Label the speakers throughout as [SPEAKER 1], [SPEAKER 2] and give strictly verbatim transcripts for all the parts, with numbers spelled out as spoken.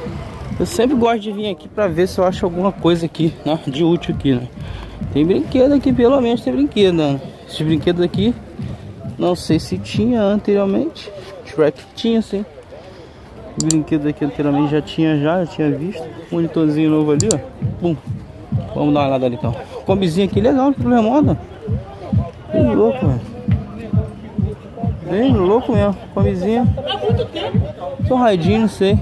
[SPEAKER 1] Eu sempre gosto de vir aqui pra ver se eu acho alguma coisa aqui, né, de útil aqui, né? Tem brinquedo aqui, pelo menos tem brinquedo, né? Esses brinquedos aqui, não sei se tinha anteriormente. Shrek tinha, sim. Brinquedo aqui anteriormente já tinha, já, já tinha visto. Monitorzinho novo ali, ó. Pum. Vamos dar uma olhada ali, então. Combizinho aqui legal, que remoda. Bem louco, velho. Bem louco mesmo, combizinho. Só raidinho, não sei.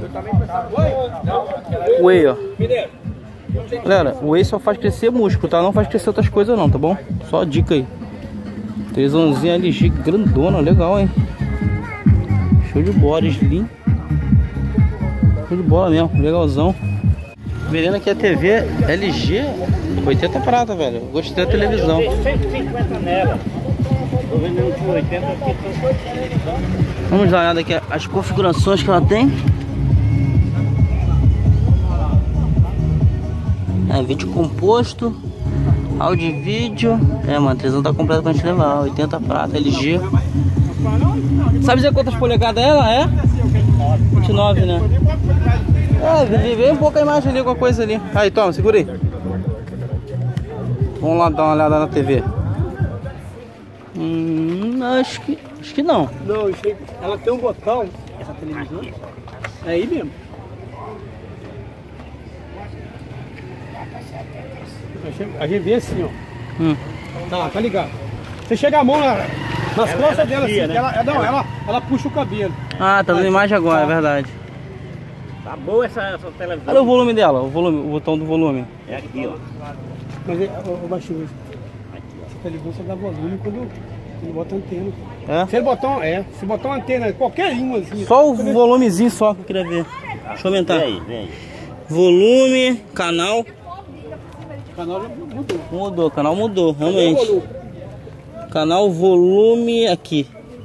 [SPEAKER 1] Whey, ó. Galera, o Whey só faz crescer músculo, tá? Não faz crescer outras coisas não, tá bom? Só dica aí. Televisãozinha L G grandona, legal, hein? Show de bola, slim. Show de bola mesmo, legalzão. Vendendo aqui a T V L G, oitenta prata, velho. Gostei da televisão.
[SPEAKER 2] cento e cinquenta nela. Tô vendendo por oitenta aqui.
[SPEAKER 1] Vamos dar uma olhada aqui as configurações que ela tem. É, vídeo composto, áudio e vídeo. É, mano, a televisão tá completa pra gente levar. oitenta prata, L G. Sabe dizer quantas polegadas ela é? vinte e nove, né? É, vem um pouco a imagem ali, alguma coisa ali. Aí, toma, segura aí. Vamos lá dar uma olhada na T V. Hum, acho que, acho que não.
[SPEAKER 3] Não, ela tem um botão, essa televisão. É aí mesmo. A gente vê assim, ó.
[SPEAKER 1] Hum.
[SPEAKER 3] Tá, tá ligado. Você chega a mão na, nas
[SPEAKER 2] Ela-
[SPEAKER 3] costas
[SPEAKER 2] ela
[SPEAKER 3] dela,
[SPEAKER 2] desvia,
[SPEAKER 3] assim,
[SPEAKER 2] né?
[SPEAKER 3] ela, não, ela, ela puxa o cabelo.
[SPEAKER 1] Ah, tá dando imagem agora, é verdade.
[SPEAKER 2] Tá boa essa, essa televisão.
[SPEAKER 1] Olha o volume dela, o volume, o botão do volume.
[SPEAKER 2] É aqui, ó.
[SPEAKER 3] Mas, ô, ô baixinho, essa televisão só dá volume quando, quando bota antena.
[SPEAKER 1] É?
[SPEAKER 3] Se ele botar, um- é, se botar uma antena, qualquer uma assim.
[SPEAKER 1] Só o volumezinho só que eu queria ver. Deixa eu aumentar.
[SPEAKER 2] Vem aí, vem aí.
[SPEAKER 1] Volume, canal.
[SPEAKER 3] O canal já mudou.
[SPEAKER 1] Mudou, o canal mudou,
[SPEAKER 3] Cadê o
[SPEAKER 1] realmente.
[SPEAKER 3] volume?
[SPEAKER 1] Canal, volume aqui.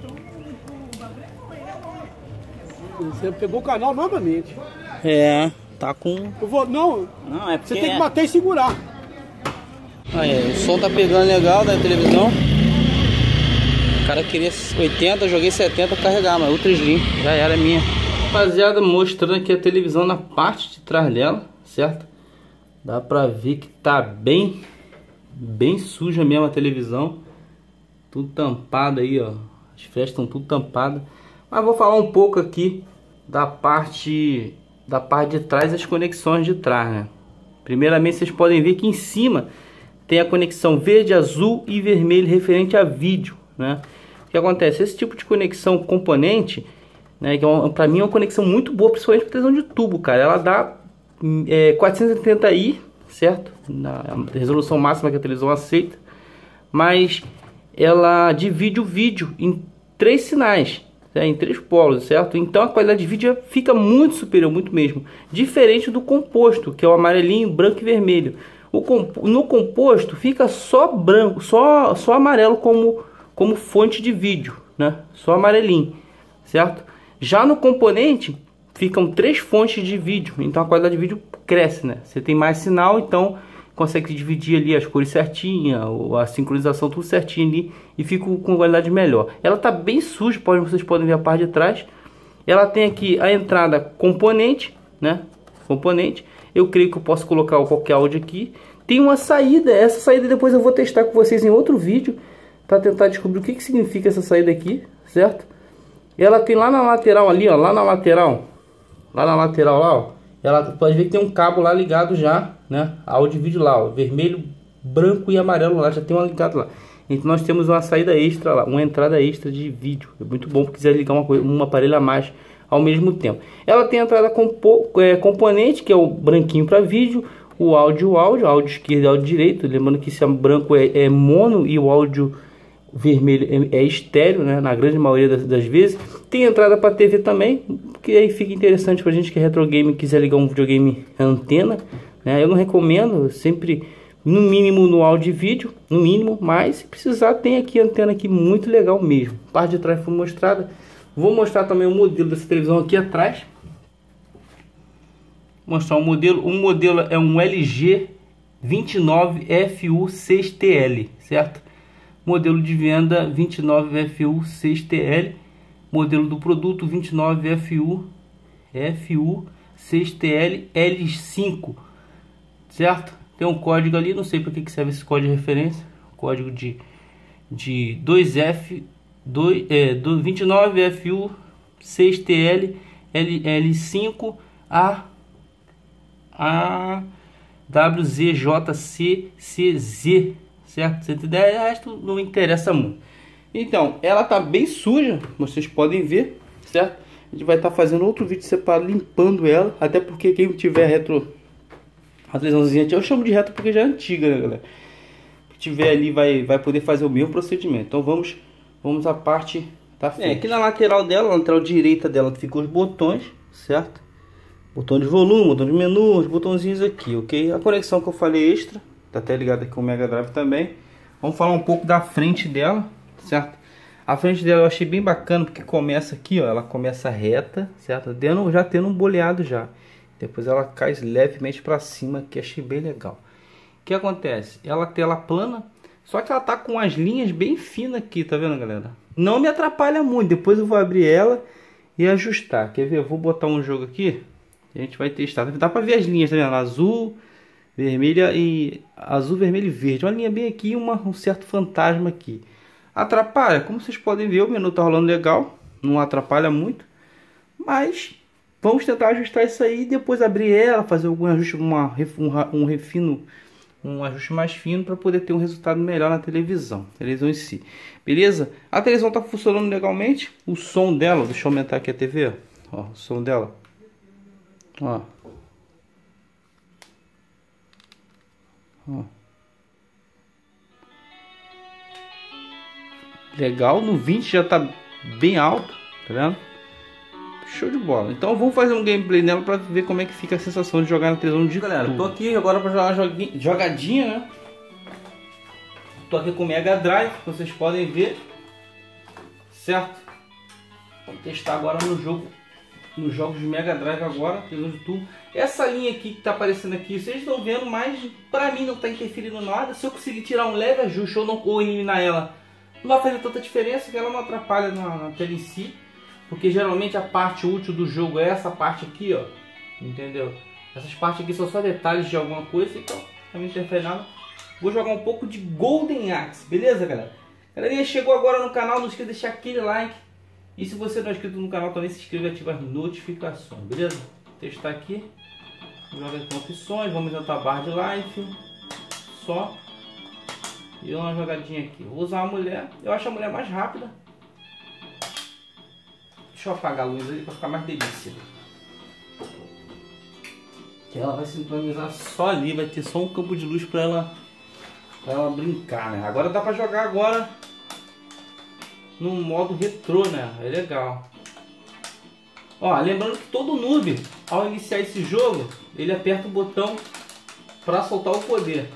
[SPEAKER 3] Você pegou o canal novamente.
[SPEAKER 1] É, tá com...
[SPEAKER 3] Eu vou, não,
[SPEAKER 2] Não, é porque
[SPEAKER 3] você tem que
[SPEAKER 2] é-
[SPEAKER 3] bater e segurar.
[SPEAKER 1] Aí, o som tá pegando legal da televisão. O cara queria oitenta, eu joguei setenta pra carregar, mas Ultra Slim, já era minha. Rapaziada, mostrando aqui a televisão na parte de trás dela, certo? Dá pra ver que tá bem, bem suja mesmo a televisão. Tudo tampado aí, ó. As frestas estão tudo tampadas. Mas vou falar um pouco aqui da parte, da parte de trás, as conexões de trás, né? Primeiramente, vocês podem ver que em cima tem a conexão verde, azul e vermelho referente a vídeo, né? O que acontece? Esse tipo de conexão componente, né, que é uma, pra mim é uma conexão muito boa, principalmente para televisão de tubo, cara. Ela dá é, quatrocentos e oitenta i, certo? Na resolução máxima que a televisão aceita. Mas ela divide o vídeo em três sinais, né, em três polos, certo? Então a qualidade de vídeo fica muito superior, muito mesmo. Diferente do composto, que é o amarelinho, branco e vermelho. O comp no composto fica só branco, só, só amarelo como, como fonte de vídeo, né? Só amarelinho, certo? Já no componente ficam três fontes de vídeo, então a qualidade de vídeo cresce, né? Você tem mais sinal, então consegue dividir ali as cores certinha, a sincronização tudo certinho ali e fica com qualidade melhor. Ela tá bem suja, pode, vocês podem ver a parte de trás. Ela tem aqui a entrada componente, né? Componente. Eu creio que eu posso colocar qualquer áudio aqui. Tem uma saída, essa saída depois eu vou testar com vocês em outro vídeo para tentar descobrir o que, que significa essa saída aqui, certo? Ela tem lá na lateral ali, ó, lá na lateral, lá na lateral lá, ó, ela pode ver que tem um cabo lá ligado já, né? Áudio e vídeo lá, ó, vermelho, branco e amarelo lá, já tem uma ligado lá. Então nós temos uma saída extra lá, uma entrada extra de vídeo. É muito bom porque quiser ligar uma coisa, um aparelho a mais ao mesmo tempo. Ela tem a entrada compo, é, componente, que é o branquinho para vídeo, o áudio, áudio, áudio esquerdo e áudio direito. Lembrando que esse branco é, é mono e o áudio vermelho é, é estéreo, né? Na grande maioria das, das vezes. Tem entrada para T V também, que aí fica interessante para gente que é retro game e quiser ligar um videogame antena, né? Eu não recomendo, sempre no mínimo no áudio e vídeo, no mínimo, mas se precisar tem aqui a antena aqui muito legal mesmo. A parte de trás foi mostrada. Vou mostrar também o modelo dessa televisão aqui atrás. Mostrar o modelo. O modelo é um L G vinte e nove F U seis T L, certo? Modelo de venda vinte e nove F U seis T L. Modelo do produto vinte e nove F U F U seis T L L cinco, certo? Tem um código ali, não sei para que que serve esse código de referência, código de, de dois F dois, é, vinte e nove F U seis T L L cinco A A W Z J C C Z, certo? Você tem ideia? O resto não interessa muito. Então, ela tá bem suja, vocês podem ver, certo? A gente vai estar tá fazendo outro vídeo separado limpando ela, até porque quem tiver retro, a televisãozinha, eu chamo de retro porque já é antiga, né, galera? Quem tiver ali vai, vai poder fazer o mesmo procedimento. Então vamos, vamos à parte da frente. É, aqui na lateral dela, na lateral direita dela, ficam os botões, certo? Botão de volume, botão de menu, os botãozinhos aqui, ok? A conexão que eu falei extra, tá até ligado aqui com o Mega Drive também. Vamos falar um pouco da frente dela, certo? A frente dela eu achei bem bacana, porque começa aqui, ó, ela começa reta, certo? Dando, já tendo um boleado já. Depois ela cai levemente para cima, que achei bem legal. O que acontece? Ela tem ela plana, só que ela tá com as linhas bem finas aqui, tá vendo, galera? Não me atrapalha muito, depois eu vou abrir ela e ajustar. Quer ver? Eu vou botar um jogo aqui, a gente vai testar. Dá para ver as linhas, tá vendo? Azul, vermelha e azul, vermelho e verde. Uma linha bem aqui e uma, um certo fantasma aqui. Atrapalha? Como vocês podem ver, o menu tá rolando legal, não atrapalha muito, mas vamos tentar ajustar isso aí e depois abrir ela, fazer algum ajuste, uma, um, um refino, um ajuste mais fino para poder ter um resultado melhor na televisão, televisão em si. Beleza? A televisão tá funcionando legalmente. O som dela, deixa eu aumentar aqui a T V, ó, o som dela. Ó. Ó. Legal, no vinte já tá bem alto, tá vendo? Show de bola. Então vamos fazer um gameplay nela para ver como é que fica a sensação de jogar na televisão de galera. Tô aqui agora para jogar uma jogadinha, né? Tô aqui com o Mega Drive, vocês podem ver, certo? Vamos testar agora no jogo, nos jogos de Mega Drive agora, televisão de tubo. Essa linha aqui que tá aparecendo aqui, vocês estão vendo, mas para mim não tá interferindo nada. Se eu conseguir tirar um leve ajuste ou não ou eliminar ela, não vai fazer tanta diferença, que ela não atrapalha na, na tela em si, porque geralmente a parte útil do jogo é essa parte aqui, ó, entendeu? Essas partes aqui são só detalhes de alguma coisa, então não me interfere nada. Vou jogar um pouco de Golden Axe, beleza, galera? Galerinha, chegou agora no canal, não esqueça de deixar aquele like, e se você não é inscrito no canal também se inscreva e ativa as notificações, beleza? Vou testar aqui, joga as opções, vamos aumentar a barra de life, só. E uma jogadinha aqui. Vou usar a mulher. Eu acho a mulher mais rápida. Deixa eu apagar a luz ali para ficar mais delícia. Que ela vai sincronizar só ali. Vai ter só um campo de luz para ela, pra ela brincar, né? Agora dá para jogar agora no modo retrô, né? É legal. Ó, lembrando que todo noob, ao iniciar esse jogo, ele aperta o botão para soltar o poder.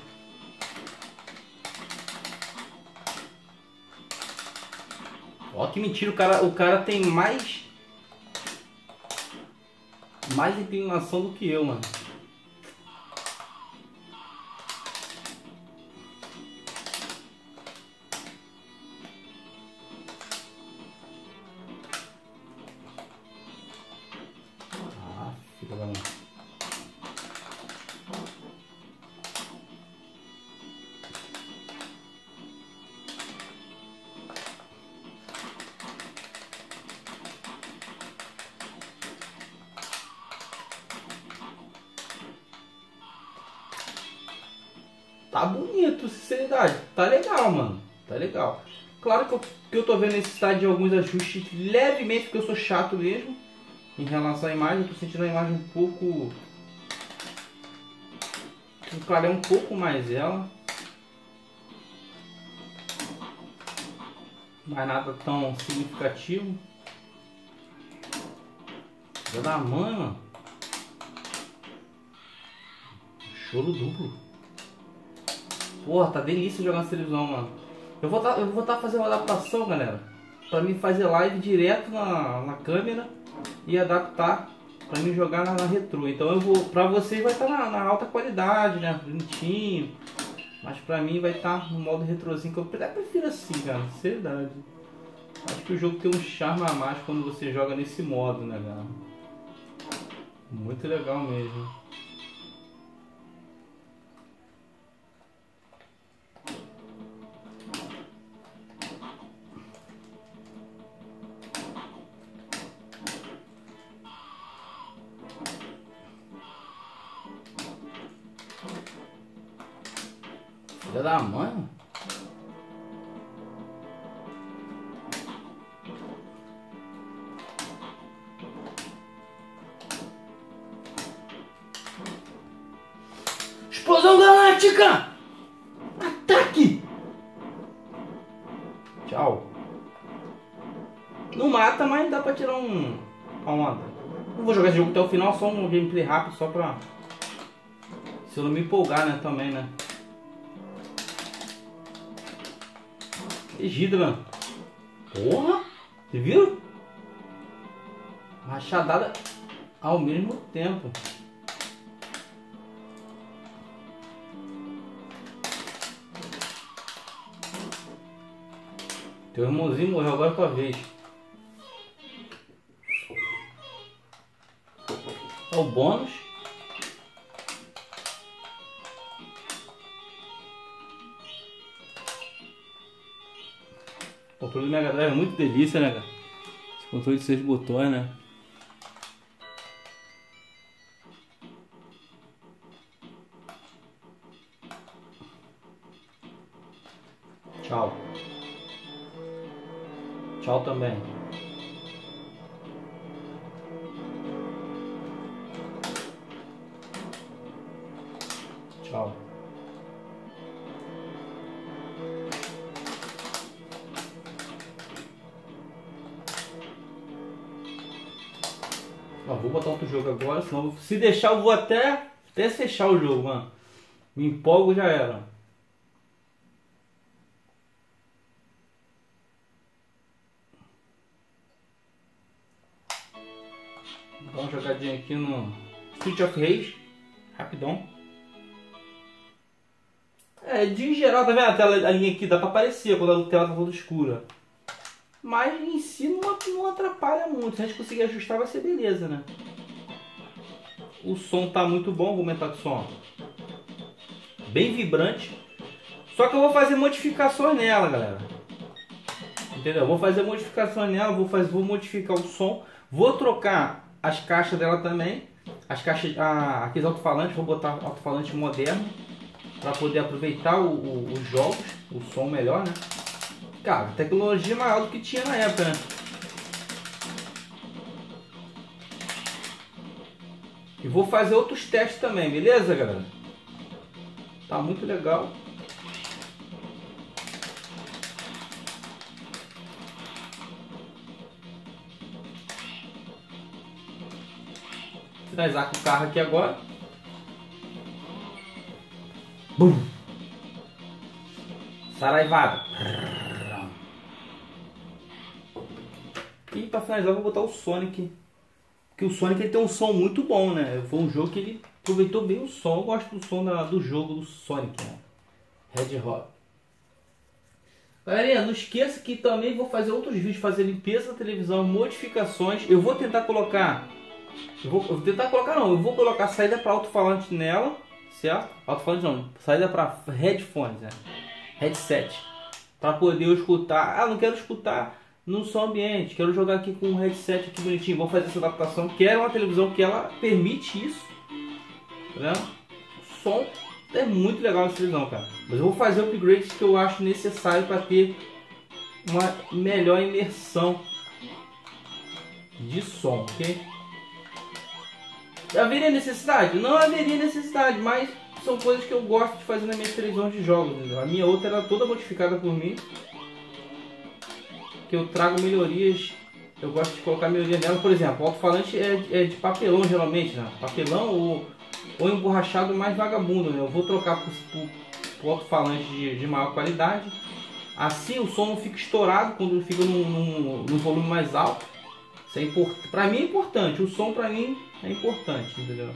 [SPEAKER 1] Ó que mentira, o cara, o cara tem mais mais inclinação do que eu, mano. Ah, filha da mãe. Tá bonito, sinceridade. Tá legal, mano. Tá legal. Claro que eu, que eu tô vendo necessidade de alguns ajustes levemente, porque eu sou chato mesmo em relação à imagem. Eu tô sentindo a imagem um pouco... Clarei um pouco mais ela. Mas nada tão significativo. Filha da mãe, mano. Choro duplo. Porra, tá delícia jogar na televisão, mano. Eu vou tá, eu vou tá fazendo uma adaptação, galera, pra mim fazer live direto na, na câmera e adaptar pra mim jogar na, na retrô. Então eu vou, pra vocês vai estar tá na, na alta qualidade, né, bonitinho. Mas pra mim vai estar tá no modo retrozinho, que eu até prefiro assim, cara, seriedade. Acho que o jogo tem um charme a mais quando você joga nesse modo, né, galera. Muito legal mesmo. Filha da mãe. Explosão galáctica! Ataque! Tchau. Não mata, mas dá pra tirar um... uma onda. Não vou jogar esse jogo até o final, só um gameplay rápido, só pra... se eu não me empolgar, né, também, né? Hidra. Porra! Você viu? Machadada ao mesmo tempo. Teu irmãozinho morreu agora com a vez. É o bônus. O controle do Mega Drive é muito delícia, né, cara? Esse controle de seis botões, né? Tchau. Tchau também. Tchau. Ó, vou botar outro jogo agora, senão se deixar eu vou até, até fechar o jogo, mano. Me empolgo, já era. Dá uma jogadinha aqui no Street of Rage, rapidão. É, de geral, tá vendo a tela, a linha aqui dá pra aparecer quando a tela tá toda escura. Mas em si não, não atrapalha muito, se a gente conseguir ajustar vai ser beleza, né? O som tá muito bom, vou aumentar o som. Bem vibrante. Só que eu vou fazer modificações nela, galera. Entendeu? Vou fazer modificações nela, vou, fazer, vou modificar o som. Vou trocar as caixas dela também. As caixas, a, aqueles alto-falantes, vou botar alto-falante moderno. Para poder aproveitar o, o, os jogos, o som melhor, né? Cara, tecnologia maior do que tinha na época, né? E vou fazer outros testes também, beleza, galera? Tá muito legal. Finalizar com o carro aqui agora. Bum! Saraivada. E para finalizar eu vou botar o Sonic. Porque o Sonic ele tem um som muito bom, né? Foi um jogo que ele aproveitou bem o som. Eu gosto do som da, do jogo do Sonic, né? Hedgehog. Galerinha, não esqueça que também vou fazer outros vídeos, fazer limpeza da televisão, modificações. Eu vou tentar colocar... Eu vou, eu vou tentar colocar não, eu vou colocar saída para alto-falante nela. Certo? Alto-falante não, saída para headphones, né? Headset. Para poder eu escutar. Ah, não quero escutar no som ambiente. Quero jogar aqui com um headset aqui bonitinho. Vou fazer essa adaptação. Quero uma televisão que ela permite isso. Né? O som é muito legal nessa televisão, cara. Mas eu vou fazer upgrades que eu acho necessário para ter uma melhor imersão de som, ok? Haveria necessidade? Não haveria necessidade, mas são coisas que eu gosto de fazer na minha televisão de jogos. Entendeu? A minha outra era toda modificada por mim. Que eu trago melhorias. Eu gosto de colocar melhoria nela. Por exemplo, o alto-falante é, é de papelão geralmente, né? Papelão ou, ou emborrachado mais vagabundo, né? Eu vou trocar para o alto-falante de, de maior qualidade. Assim o som não fica estourado quando fica num, num, num volume mais alto. Isso é import... Para mim é importante. O som para mim é importante, entendeu?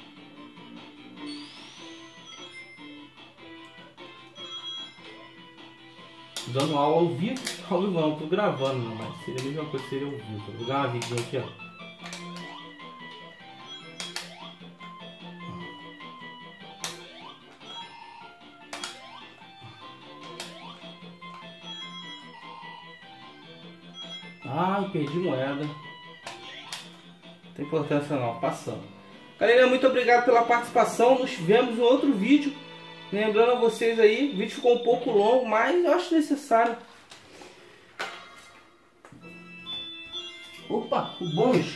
[SPEAKER 1] Dando aula ao vivo, ao vivo não, tô gravando, mas seria a mesma coisa, seria ao vivo. Vou dar uma vidinha aqui, ó. Ai, perdi moeda. Não tem importância não, passando. Galera, muito obrigado pela participação. Nos vemos em outro vídeo. Lembrando a vocês aí, o vídeo ficou um pouco longo, mas eu acho necessário. Opa, o bônus.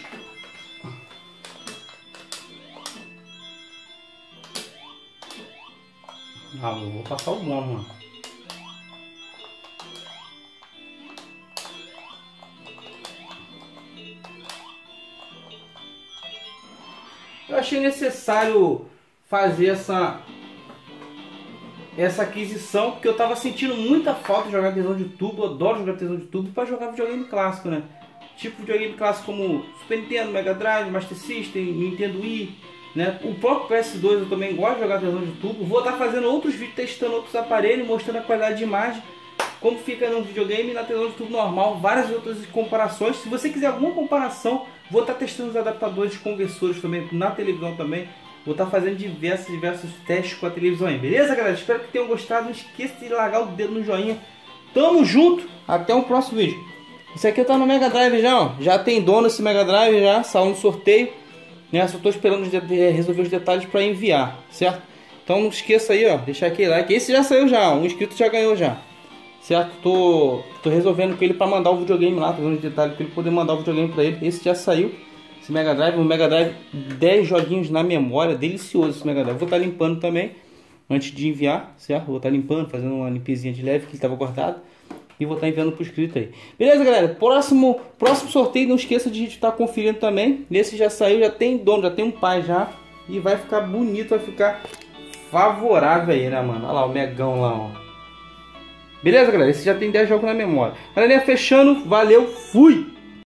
[SPEAKER 1] Ah, eu vou passar o bônus, mano. Eu achei necessário fazer essa essa aquisição, porque eu tava sentindo muita falta de jogar televisão de tubo. Eu adoro jogar televisão de tubo para jogar videogame clássico, né? Tipo videogame clássico como Super Nintendo, Mega Drive, Master System, Nintendo Wii, né? O próprio P S dois eu também gosto de jogar televisão de tubo. Vou estar fazendo outros vídeos testando outros aparelhos, mostrando a qualidade de imagem, como fica no videogame e na televisão de tubo normal, várias outras comparações. Se você quiser alguma comparação, vou estar testando os adaptadores de conversores também na televisão também. Vou estar fazendo diversos, diversos testes com a televisão aí, beleza, galera? Espero que tenham gostado. Não esqueça de largar o dedo no joinha. Tamo junto, até o próximo vídeo. Esse aqui tá no Mega Drive já, ó. Já tem dono esse Mega Drive, já saiu no sorteio, né? Só tô esperando resolver os detalhes para enviar, certo? Então não esqueça aí, ó, deixar aquele like. Esse já saiu já, um inscrito já ganhou já, certo? Tô, tô resolvendo com ele para mandar o videogame lá, tô vendo os detalhes para ele poder mandar o videogame para ele. Esse já saiu, esse Mega Drive, o Mega Drive, dez joguinhos na memória, delicioso esse Mega Drive. Vou estar limpando também antes de enviar, certo? Vou estar limpando, fazendo uma limpezinha de leve que ele estava guardado. E vou estar enviando para o inscrito aí. Beleza, galera? Próximo, próximo sorteio, não esqueça de estar conferindo também. Esse já saiu, já tem dono, já tem um pai já. E vai ficar bonito, vai ficar favorável aí, né, mano? Olha lá o Megão lá, ó. Beleza, galera? Esse já tem dez jogos na memória. Galerinha, fechando. Valeu, fui!